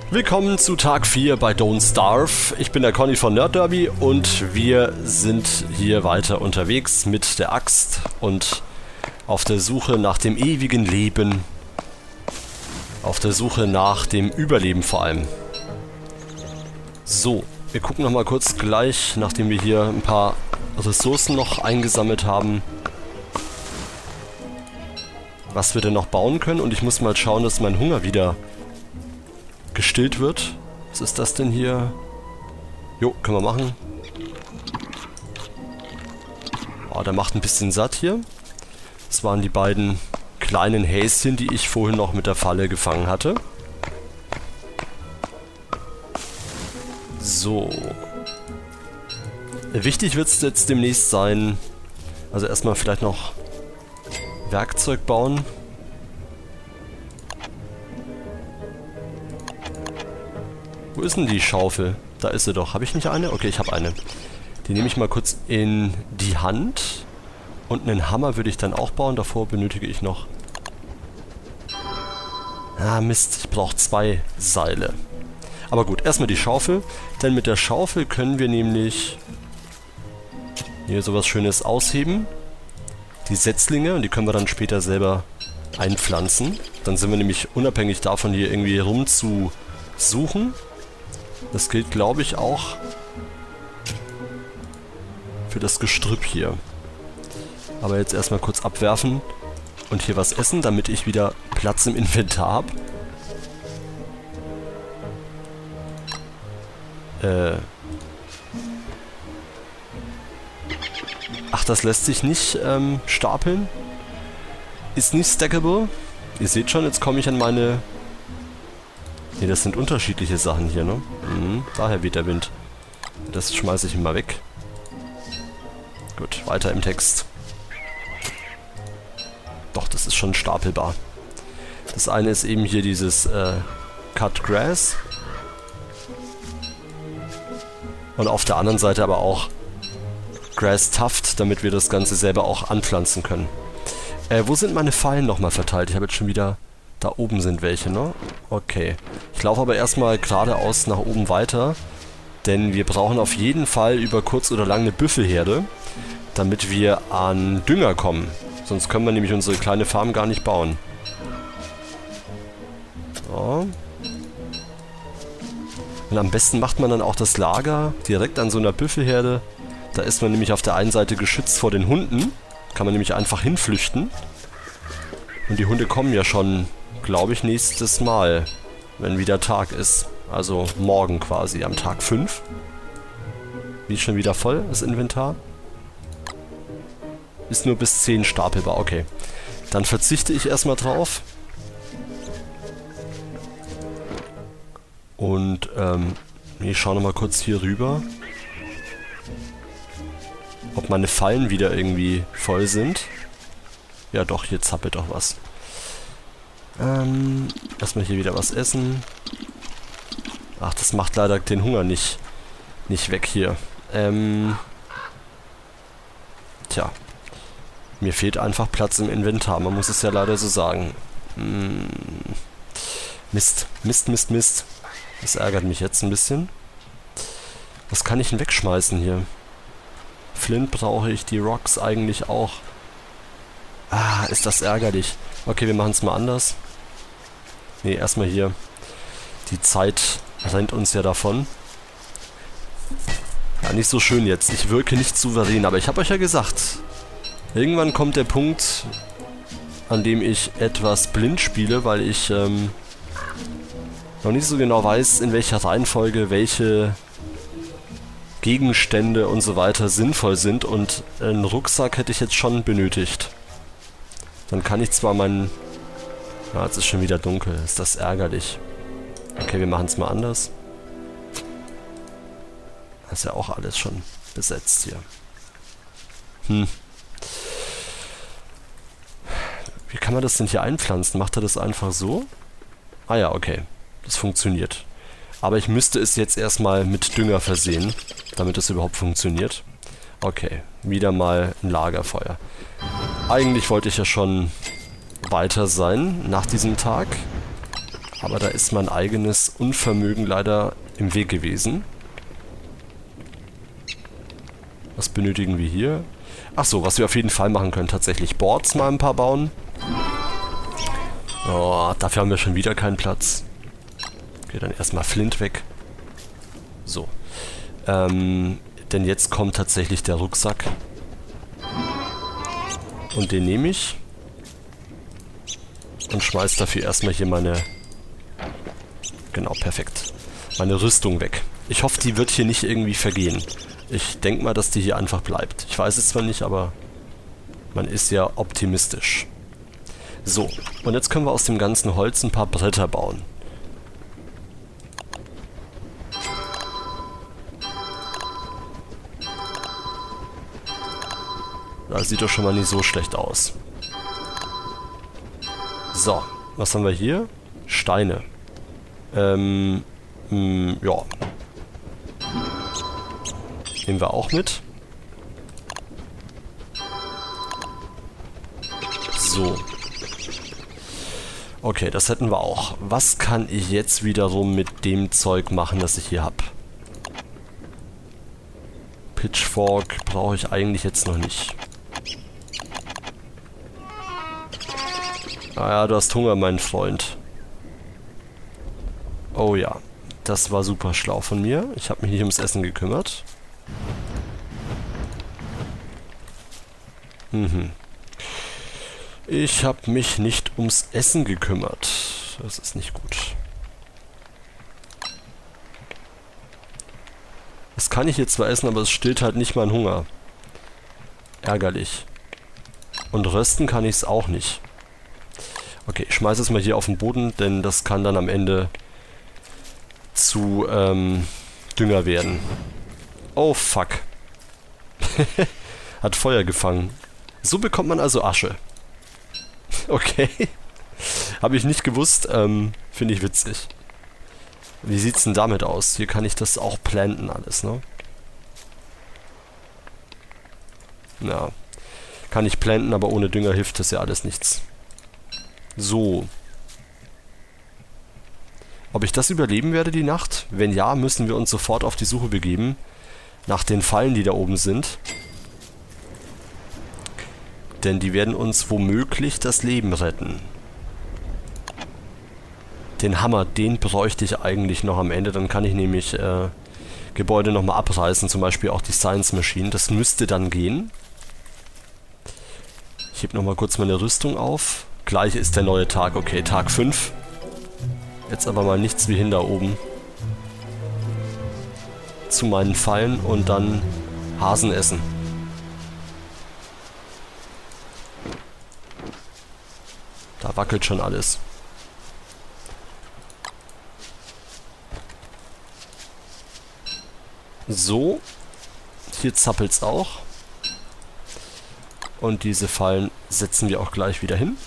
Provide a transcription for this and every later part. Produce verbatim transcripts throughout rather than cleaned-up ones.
Willkommen zu Tag vier bei Don't Starve. Ich bin der Conny von Nerd Derby und wir sind hier weiter unterwegs mit der Axt und auf der Suche nach dem ewigen Leben. Auf der Suche nach dem Überleben vor allem. So, wir gucken nochmal kurz gleich, nachdem wir hier ein paar Ressourcen noch eingesammelt haben, was wir denn noch bauen können. Und ich muss mal schauen, dass mein Hunger wieder gestillt wird. Was ist das denn hier? Jo, können wir machen. Oh, der macht ein bisschen satt hier. Das waren die beiden kleinen Häschen, die ich vorhin noch mit der Falle gefangen hatte. So. Wichtig wird es jetzt demnächst sein, also erstmal vielleicht noch Werkzeug bauen. Wo ist denn die Schaufel? Da ist sie doch. Habe ich nicht eine? Okay, ich habe eine. Die nehme ich mal kurz in die Hand. Und einen Hammer würde ich dann auch bauen. Davor benötige ich noch... Ah, Mist. Ich brauche zwei Seile. Aber gut, erstmal die Schaufel. Denn mit der Schaufel können wir nämlich hier sowas Schönes ausheben. Die Setzlinge. Und die können wir dann später selber einpflanzen. Dann sind wir nämlich unabhängig davon, hier irgendwie rumzusuchen. Das gilt, glaube ich, auch für das Gestrüpp hier. Aber jetzt erstmal kurz abwerfen und hier was essen, damit ich wieder Platz im Inventar habe. Äh. Ach, das lässt sich nicht ähm, stapeln. Ist nicht stackable. Ihr seht schon, jetzt komme ich an meine... Ne, das sind unterschiedliche Sachen hier, ne? Mhm, daher weht der Wind. Das schmeiße ich mal weg. Gut, weiter im Text. Doch, das ist schon stapelbar. Das eine ist eben hier dieses äh, Cut Grass. Und auf der anderen Seite aber auch Grass Tuft, damit wir das Ganze selber auch anpflanzen können. Äh, wo sind meine Fallen nochmal verteilt? Ich habe jetzt schon wieder... Da oben sind welche, ne? Okay. Ich laufe aber erstmal geradeaus nach oben weiter, denn wir brauchen auf jeden Fall über kurz oder lang eine Büffelherde, damit wir an Dünger kommen. Sonst können wir nämlich unsere kleine Farm gar nicht bauen. So. Und am besten macht man dann auch das Lager direkt an so einer Büffelherde. Da ist man nämlich auf der einen Seite geschützt vor den Hunden. Kann man nämlich einfach hinflüchten. Und die Hunde kommen ja schon, glaube ich, nächstes Mal, wenn wieder Tag ist. Also morgen quasi, am Tag fünf. Wie ist schon wieder voll, das Inventar? Ist nur bis zehn stapelbar, okay. Dann verzichte ich erstmal drauf. Und, ähm, ich schaue nochmal kurz hier rüber. Ob meine Fallen wieder irgendwie voll sind. Ja doch, hier zappelt doch was. Ähm, erstmal hier wieder was essen. Ach, das macht leider den Hunger nicht, nicht weg hier. Ähm, tja. Mir fehlt einfach Platz im Inventar, man muss es ja leider so sagen. Hm, Mist, Mist, Mist, Mist. Das ärgert mich jetzt ein bisschen. Was kann ich denn wegschmeißen hier? Flint brauche ich, die Rocks eigentlich auch. Ah, ist das ärgerlich. Okay, wir machen es mal anders. Ne, erstmal hier. Die Zeit rennt uns ja davon. Ja, nicht so schön jetzt. Ich wirke nicht souverän, aber ich habe euch ja gesagt, irgendwann kommt der Punkt, an dem ich etwas blind spiele, weil ich ähm, noch nicht so genau weiß, in welcher Reihenfolge welche Gegenstände und so weiter sinnvoll sind. Und einen Rucksack hätte ich jetzt schon benötigt. Dann kann ich zwar meinen... Ja, jetzt ist schon wieder dunkel. Ist das ärgerlich. Okay, wir machen es mal anders. Das ist ja auch alles schon besetzt hier. Hm. Wie kann man das denn hier einpflanzen? Macht er das einfach so? Ah ja, okay. Das funktioniert. Aber ich müsste es jetzt erstmal mit Dünger versehen, damit es überhaupt funktioniert. Okay, wieder mal ein Lagerfeuer. Eigentlich wollte ich ja schon weiter sein nach diesem Tag. Aber da ist mein eigenes Unvermögen leider im Weg gewesen. Was benötigen wir hier? Ach so, was wir auf jeden Fall machen können, tatsächlich Boards mal ein paar bauen. Oh, dafür haben wir schon wieder keinen Platz. Okay, dann erstmal Flint weg. So. Ähm, denn jetzt kommt tatsächlich der Rucksack. Und den nehme ich. Und schmeiß dafür erstmal hier meine... Genau, perfekt. Meine Rüstung weg. Ich hoffe, die wird hier nicht irgendwie vergehen. Ich denke mal, dass die hier einfach bleibt. Ich weiß es zwar nicht, aber man ist ja optimistisch. So, und jetzt können wir aus dem ganzen Holz ein paar Bretter bauen. Das sieht doch schon mal nicht so schlecht aus. So, was haben wir hier? Steine. Ähm, mh, ja. Nehmen wir auch mit. So. Okay, das hätten wir auch. Was kann ich jetzt wiederum mit dem Zeug machen, das ich hier habe? Pitchfork brauche ich eigentlich jetzt noch nicht. Ah ja, du hast Hunger, mein Freund. Oh ja, das war super schlau von mir. Ich habe mich nicht ums Essen gekümmert. Mhm. Ich habe mich nicht ums Essen gekümmert. Das ist nicht gut. Das kann ich hier zwar essen, aber es stillt halt nicht meinen Hunger. Ärgerlich. Und rösten kann ich es auch nicht. Okay, ich schmeiße es mal hier auf den Boden, denn das kann dann am Ende zu ähm, Dünger werden. Oh fuck. Hat Feuer gefangen. So bekommt man also Asche. Okay. Habe ich nicht gewusst. Ähm, finde ich witzig. Wie sieht's denn damit aus? Hier kann ich das auch planten alles, ne? Ja. Kann ich planten, aber ohne Dünger hilft das ja alles nichts. So. Ob ich das überleben werde, die Nacht? Wenn ja, müssen wir uns sofort auf die Suche begeben. Nach den Fallen, die da oben sind. Denn die werden uns womöglich das Leben retten. Den Hammer, den bräuchte ich eigentlich noch am Ende. Dann kann ich nämlich äh, Gebäude nochmal abreißen. Zum Beispiel auch die Science Machine. Das müsste dann gehen. Ich heb nochmal kurz meine Rüstung auf. Gleich ist der neue Tag. Okay, Tag fünf. Jetzt aber mal nichts wie hin da oben. Zu meinen Fallen und dann Hasen essen. Da wackelt schon alles. So. Hier zappelt's auch. Und diese Fallen setzen wir auch gleich wieder hin.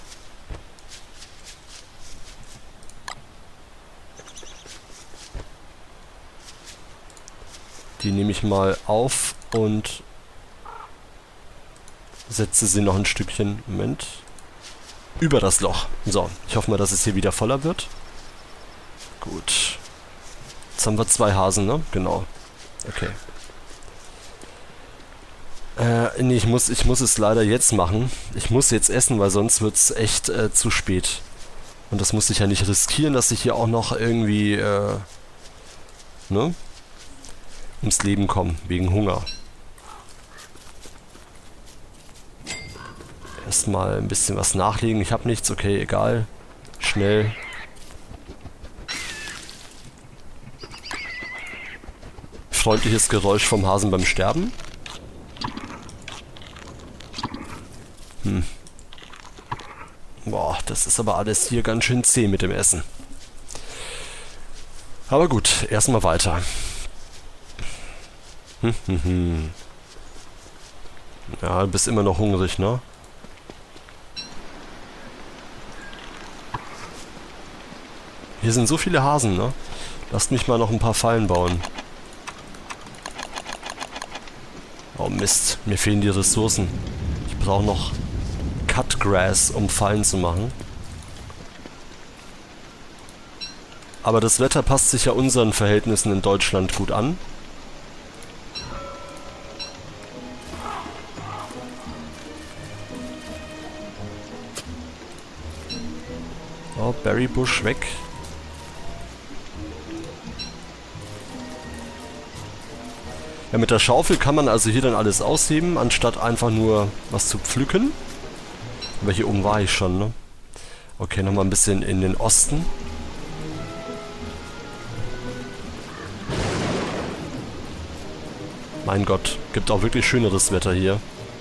Die nehme ich mal auf und setze sie noch ein Stückchen, Moment, über das Loch. So, ich hoffe mal, dass es hier wieder voller wird. Gut. Jetzt haben wir zwei Hasen, ne? Genau. Okay. Äh, nee, ich muss, ich muss es leider jetzt machen. Ich muss jetzt essen, weil sonst wird es echt äh, zu spät. Und das muss ich ja nicht riskieren, dass ich hier auch noch irgendwie, äh, ne? ums Leben kommen, wegen Hunger. Erstmal ein bisschen was nachlegen. Ich habe nichts, okay, egal. Schnell. Freundliches Geräusch vom Hasen beim Sterben. Hm. Boah, das ist aber alles hier ganz schön zäh mit dem Essen. Aber gut, erstmal weiter. Hm, hm, hm. Ja, du bist immer noch hungrig, ne? Hier sind so viele Hasen, ne? Lasst mich mal noch ein paar Fallen bauen. Oh Mist, mir fehlen die Ressourcen. Ich brauche noch Cut Grass, um Fallen zu machen. Aber das Wetter passt sich ja unseren Verhältnissen in Deutschland gut an. Oh, Berrybusch weg. Ja, mit der Schaufel kann man also hier dann alles ausheben, anstatt einfach nur was zu pflücken. Aber hier oben war ich schon, ne? Okay, nochmal ein bisschen in den Osten. Mein Gott, gibt auch wirklich schöneres Wetter hier.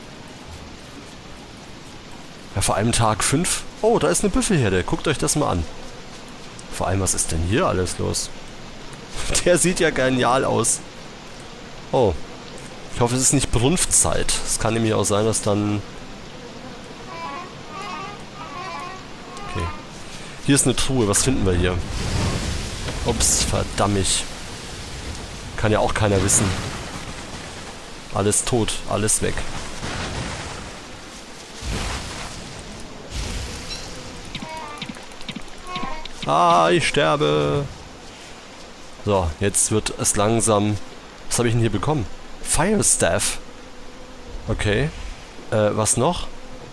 Ja, vor allem Tag fünf. Oh, da ist eine Büffelherde. Guckt euch das mal an. Vor allem, was ist denn hier alles los? Der sieht ja genial aus. Oh. Ich hoffe, es ist nicht Brunftzeit. Es kann nämlich auch sein, dass dann... Okay. Hier ist eine Truhe. Was finden wir hier? Ups, verdammt. Kann ja auch keiner wissen. Alles tot. Alles weg. Ah, ich sterbe. So, jetzt wird es langsam... Was habe ich denn hier bekommen? Fire Staff. Okay. Äh, was noch?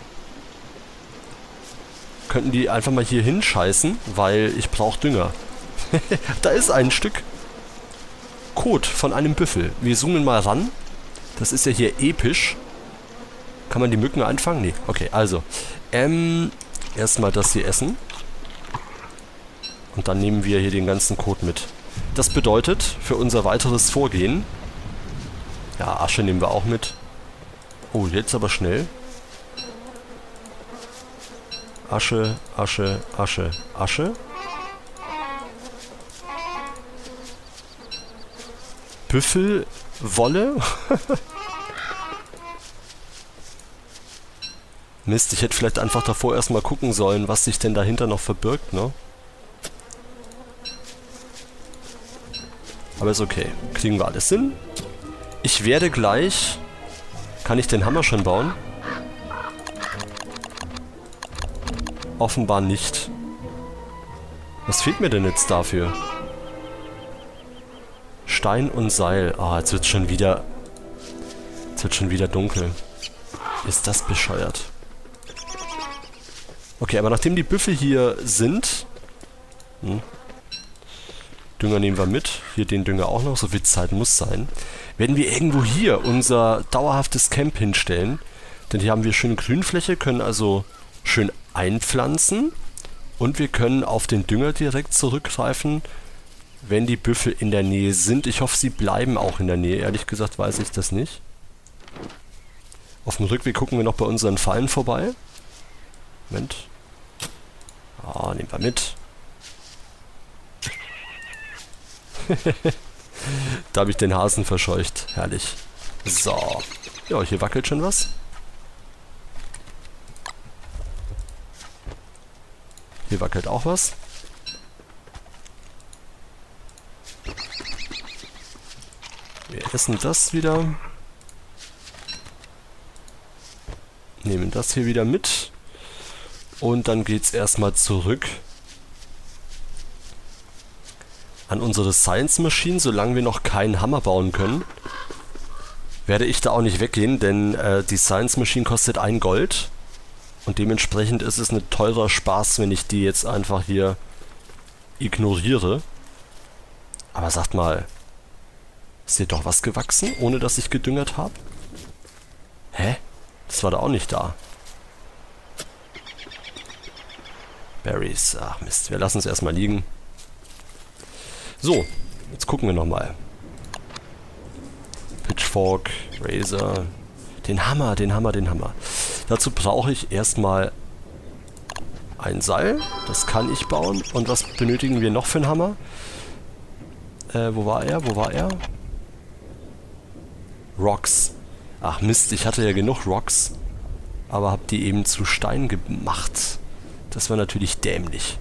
Könnten die einfach mal hier hinscheißen, weil ich brauche Dünger. Da ist ein Stück Kot von einem Büffel. Wir zoomen mal ran. Das ist ja hier episch. Kann man die Mücken einfangen? Nee. Okay, also. Ähm, erstmal das hier essen. Und dann nehmen wir hier den ganzen Kot mit. Das bedeutet, für unser weiteres Vorgehen... Ja, Asche nehmen wir auch mit. Oh, jetzt aber schnell. Asche, Asche, Asche, Asche. Büffelwolle? Mist, ich hätte vielleicht einfach davor erstmal gucken sollen, was sich denn dahinter noch verbirgt, ne? Aber ist okay. Kriegen wir alles hin. Ich werde gleich... Kann ich den Hammer schon bauen? Offenbar nicht. Was fehlt mir denn jetzt dafür? Stein und Seil. Ah, oh, jetzt wird schon wieder... Jetzt wird schon wieder dunkel. Ist das bescheuert? Okay, aber nachdem die Büffel hier sind... Hm, Dünger nehmen wir mit. Hier den Dünger auch noch. So viel Zeit muss sein. Werden wir irgendwo hier unser dauerhaftes Camp hinstellen. Denn hier haben wir schöne Grünfläche, können also schön einpflanzen. Und wir können auf den Dünger direkt zurückgreifen, wenn die Büffel in der Nähe sind. Ich hoffe, sie bleiben auch in der Nähe. Ehrlich gesagt weiß ich das nicht. Auf dem Rückweg gucken wir noch bei unseren Fallen vorbei. Moment. Ah, nehmen wir mit. Da habe ich den Hasen verscheucht. Herrlich. So. Ja, hier wackelt schon was. Hier wackelt auch was. Wir essen das wieder. Nehmen das hier wieder mit. Und dann geht's erstmal zurück an unsere Science Machine. Solange wir noch keinen Hammer bauen können, werde ich da auch nicht weggehen, denn äh, die Science Machine kostet ein Gold. Und dementsprechend ist es ein teurer Spaß, wenn ich die jetzt einfach hier ignoriere. Aber sagt mal, ist hier doch was gewachsen, ohne dass ich gedüngert habe? Hä? Das war da auch nicht da. Berries. Ach Mist, wir lassen es erstmal liegen. So, jetzt gucken wir nochmal. Pitchfork, Razor. Den Hammer, den Hammer, den Hammer. Dazu brauche ich erstmal ein Seil. Das kann ich bauen. Und was benötigen wir noch für einen Hammer? Äh, wo war er? Wo war er? Rocks. Ach Mist, ich hatte ja genug Rocks. Aber habe die eben zu Stein gemacht. Das war natürlich dämlich.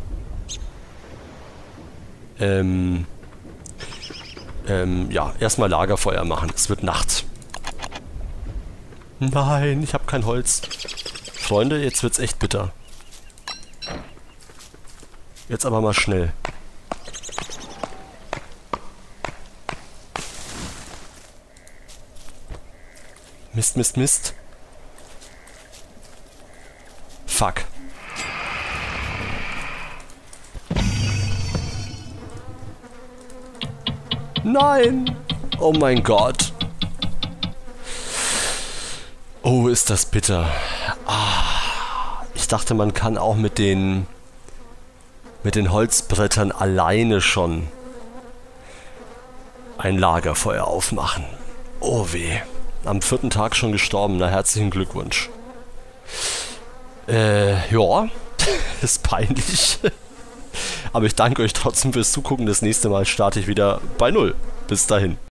Ähm... Ähm, ja, erstmal Lagerfeuer machen. Es wird Nacht. Nein, ich habe kein Holz. Freunde, jetzt wird's echt bitter. Jetzt aber mal schnell. Mist, Mist, Mist. Fuck. Nein! Oh mein Gott. Oh, ist das bitter. Ah, ich dachte, man kann auch mit den mit den Holzbrettern alleine schon ein Lagerfeuer aufmachen. Oh weh. Am vierten Tag schon gestorben. Na, herzlichen Glückwunsch. Äh, ja. Ist peinlich. Aber ich danke euch trotzdem fürs Zugucken. Das nächste Mal starte ich wieder bei Null. Bis dahin.